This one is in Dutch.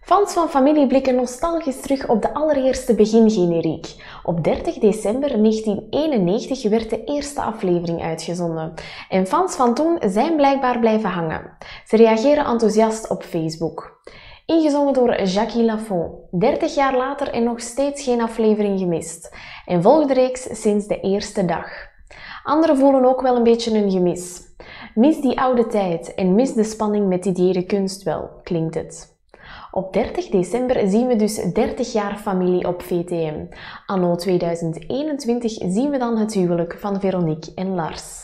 Fans van Familie blikken nostalgisch terug op de allereerste begingeneriek. Op 30 december 1991 werd de eerste aflevering uitgezonden. En fans van toen zijn blijkbaar blijven hangen. Ze reageren enthousiast op Facebook. Ingezongen door Jackie Lafont. 30 jaar later en nog steeds geen aflevering gemist. En volgt de reeks sinds de eerste dag. Anderen voelen ook wel een beetje een gemis. Mis die oude tijd en mis de spanning met die dieren kunst wel, klinkt het. Op 30 december zien we dus 30 jaar familie op VTM. Anno 2021 zien we dan het huwelijk van Veronique en Lars.